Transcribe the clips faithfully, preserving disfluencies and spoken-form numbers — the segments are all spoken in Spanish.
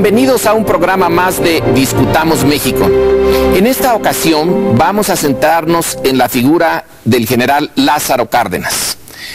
Bienvenidos a un programa más de Discutamos México. En esta ocasión vamos a centrarnos en la figura del general Lázaro Cárdenas.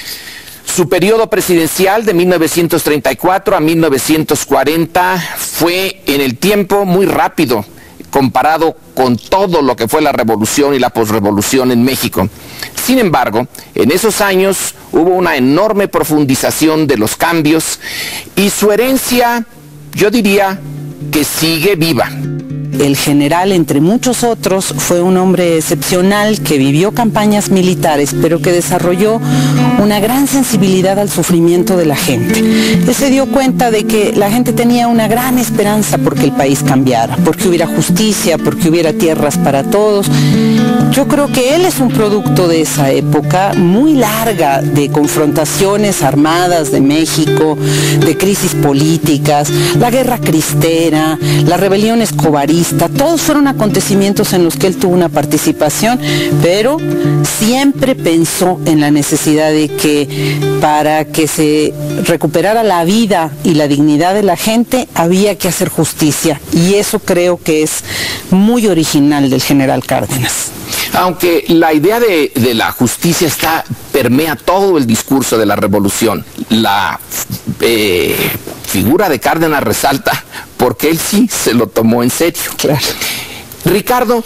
Su periodo presidencial de mil novecientos treinta y cuatro a mil novecientos cuarenta fue en el tiempo muy rápido comparado con todo lo que fue la revolución y la posrevolución en México. Sin embargo, en esos años hubo una enorme profundización de los cambios y su herencia, yo diría, que sigue viva. El general, entre muchos otros, fue un hombre excepcional que vivió campañas militares, pero que desarrolló una gran sensibilidad al sufrimiento de la gente. Él se dio cuenta de que la gente tenía una gran esperanza porque el país cambiara, porque hubiera justicia, porque hubiera tierras para todos. Yo creo que él es un producto de esa época muy larga de confrontaciones armadas de México, de crisis políticas, la guerra cristera, la rebelión escobarista. Todos fueron acontecimientos en los que él tuvo una participación, pero siempre pensó en la necesidad de que para que se recuperara la vida y la dignidad de la gente había que hacer justicia, y eso creo que es muy original del general Cárdenas. Aunque la idea de, de la justicia está, permea todo el discurso de la revolución, la eh, figura de Cárdenas resalta porque él sí se lo tomó en serio. Claro. Ricardo,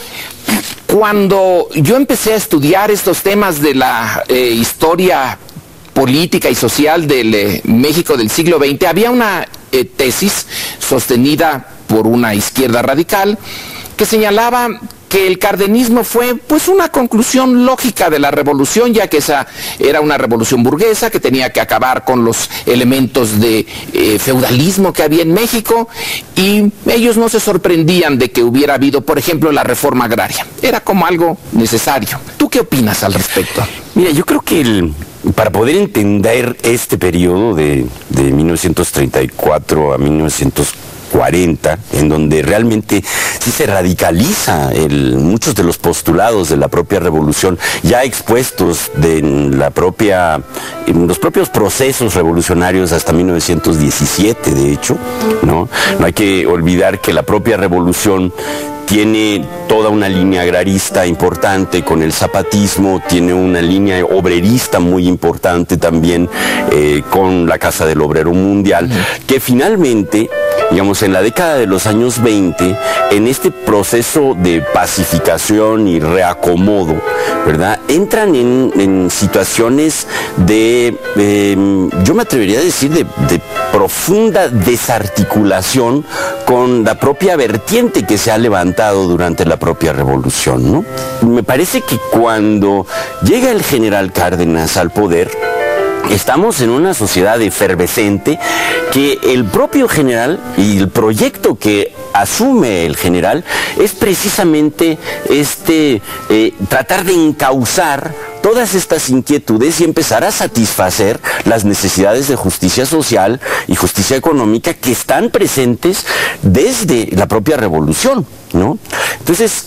cuando yo empecé a estudiar estos temas de la eh, historia política y social del eh, México del siglo veinte, había una eh, tesis sostenida por una izquierda radical que señalaba que el cardenismo fue pues una conclusión lógica de la revolución, ya que esa era una revolución burguesa que tenía que acabar con los elementos de eh, feudalismo que había en México, y ellos no se sorprendían de que hubiera habido, por ejemplo, la reforma agraria. Era como algo necesario. ¿Tú qué opinas al respecto? Mira, yo creo que el, para poder entender este periodo de, de mil novecientos treinta y cuatro a mil novecientos cuarenta, en donde realmente sí se radicaliza el, muchos de los postulados de la propia revolución, ya expuestos de en la propia, en los propios procesos revolucionarios hasta mil novecientos diecisiete, de hecho, ¿no? No hay que olvidar que la propia revolución tiene toda una línea agrarista importante con el zapatismo, tiene una línea obrerista muy importante también eh, con la Casa del Obrero Mundial, que finalmente, digamos, en la década de los años veinte, en este proceso de pacificación y reacomodo, ¿verdad?, entran en, en situaciones de, eh, yo me atrevería a decir, de, de profunda desarticulación con la propia vertiente que se ha levantado durante la propia revolución, ¿no? Me parece que cuando llega el general Cárdenas al poder, estamos en una sociedad efervescente, que el propio general y el proyecto que asume el general es precisamente este eh, tratar de encauzar todas estas inquietudes y empezar a satisfacer las necesidades de justicia social y justicia económica que están presentes desde la propia revolución, ¿no? Entonces,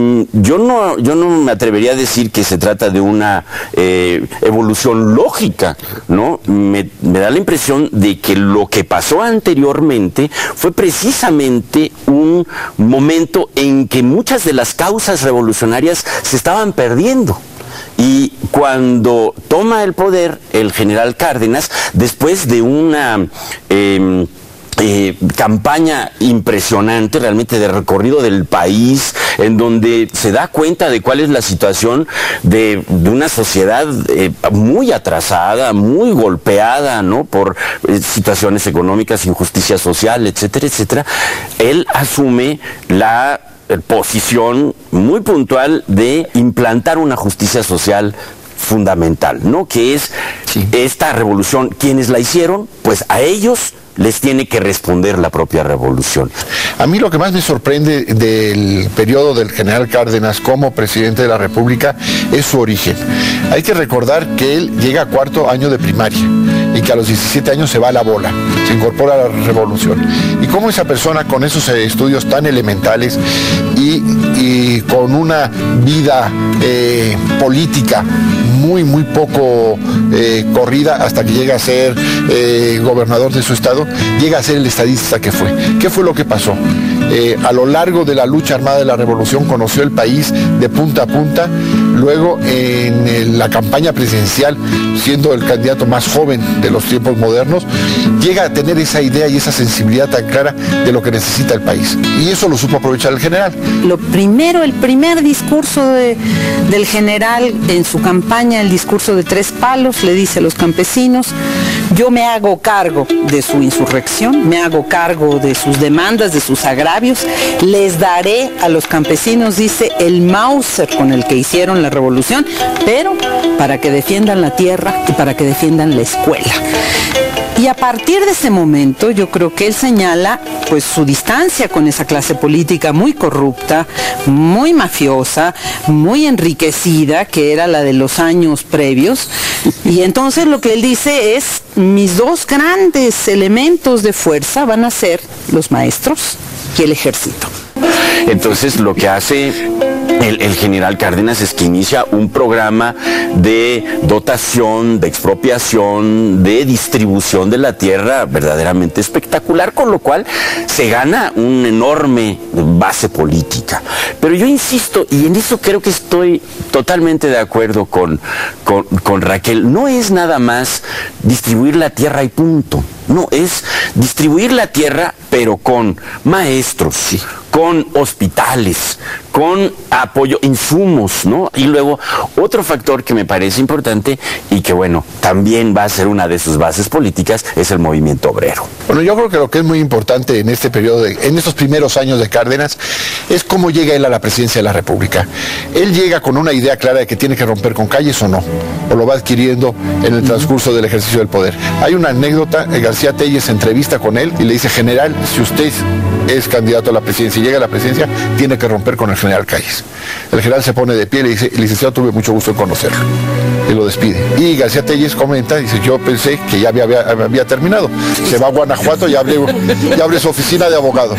Yo no, yo no me atrevería a decir que se trata de una eh, evolución lógica, ¿no? Me, me da la impresión de que lo que pasó anteriormente fue precisamente un momento en que muchas de las causas revolucionarias se estaban perdiendo. Y cuando toma el poder el general Cárdenas, después de una Eh, Eh, campaña impresionante realmente de recorrido del país, en donde se da cuenta de cuál es la situación de, de una sociedad eh, muy atrasada, muy golpeada, ¿no?, por eh, situaciones económicas, injusticia social, etcétera, etcétera. Él asume la posición muy puntual de implantar una justicia social fundamental, ¿no?, que es sí. esta revolución, ¿quiénes la hicieron? Pues a ellos les tiene que responder la propia revolución. A mí lo que más me sorprende del periodo del general Cárdenas como presidente de la República es su origen. Hay que recordar que él llega a cuarto año de primaria y que a los diecisiete años se va a la bola. se incorpora a la revolución. Y cómo esa persona con esos estudios tan elementales y, y con una vida eh, política muy, muy poco eh, corrida hasta que llega a ser eh, gobernador de su estado, llega a ser el estadista que fue. ¿Qué fue lo que pasó? Eh, a lo largo de la lucha armada de la revolución conoció el país de punta a punta, luego en el, la campaña presidencial, siendo el candidato más joven de los tiempos modernos, llega a tener esa idea y esa sensibilidad tan clara de lo que necesita el país. Y eso lo supo aprovechar el general. Lo primero, el primer discurso de, del general en su campaña, el discurso de tres palos, le dice a los campesinos: yo me hago cargo de su insurrección, me hago cargo de sus demandas, de sus agravios, les daré a los campesinos, dice, el Mauser con el que hicieron la revolución, pero para que defiendan la tierra y para que defiendan la escuela. Y a partir de ese momento yo creo que él señala pues su distancia con esa clase política muy corrupta, muy mafiosa, muy enriquecida, que era la de los años previos. Y entonces lo que él dice es: mis dos grandes elementos de fuerza van a ser los maestros y el ejército. Entonces lo que hace El, el general Cárdenas es que inicia un programa de dotación, de expropiación, de distribución de la tierra verdaderamente espectacular, con lo cual se gana una enorme base política. Pero yo insisto, y en eso creo que estoy totalmente de acuerdo con, con, con Raquel, no es nada más distribuir la tierra y punto. No, es distribuir la tierra, pero con maestros, sí, con hospitales, con apoyo, insumos, ¿no? Y luego, otro factor que me parece importante y que, bueno, también va a ser una de sus bases políticas, es el movimiento obrero. Bueno, yo creo que lo que es muy importante en este periodo, de, en estos primeros años de Cárdenas, es cómo llega él a la presidencia de la República. Él llega con una idea clara de que tiene que romper con calles o no, o lo va adquiriendo en el transcurso del ejercicio del poder. Hay una anécdota, García Telles se entrevista con él y le dice: general, si usted es candidato a la presidencia y llega a la presidencia, tiene que romper con el general Calles. El general se pone de pie y le dice: licenciado, tuve mucho gusto en conocerlo. Y lo despide. Y García Telles comenta, dice: yo pensé que ya había, había, había terminado. Se va a Guanajuato y abre, y abre su oficina de abogado.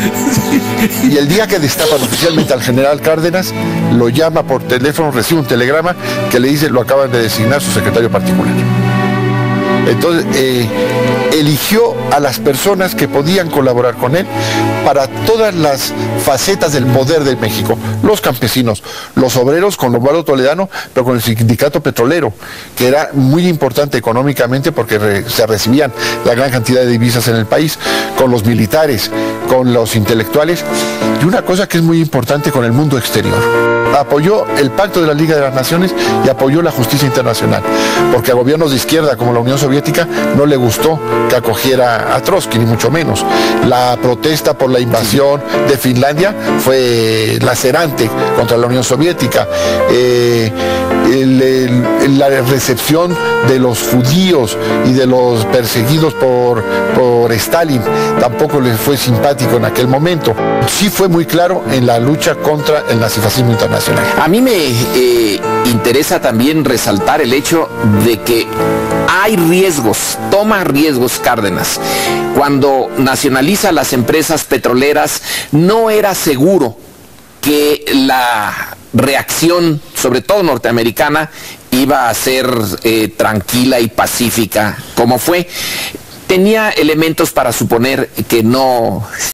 Y el día que destapan oficialmente al general Cárdenas, lo llama por teléfono, recibe un telegrama que le dice: lo acaban de designar su secretario particular. Entonces, eh, eligió a las personas que podían colaborar con él para todas las facetas del poder de México. Los campesinos, los obreros con Osvaldo Toledano, pero con el sindicato petrolero, que era muy importante económicamente porque re, se recibían la gran cantidad de divisas en el país, con los militares, con los intelectuales, y una cosa que es muy importante, con el mundo exterior. Apoyó el Pacto de la Liga de las Naciones y apoyó la justicia internacional, porque a gobiernos de izquierda como la Unión Soviética no le gustó que acogiera a Trotsky, ni mucho menos. La protesta por la invasión de Finlandia fue lacerante contra la Unión Soviética. Eh, el, el, la recepción de los judíos y de los perseguidos por, por Stalin tampoco le fue simpático en aquel momento. Sí fue muy claro en la lucha contra el nazifascismo internacional. A mí me eh, interesa también resaltar el hecho de que hay riesgos, toma riesgos Cárdenas. Cuando nacionaliza las empresas petroleras, no era seguro que la reacción, sobre todo norteamericana, iba a ser eh, tranquila y pacífica como fue. Tenía elementos para suponer que no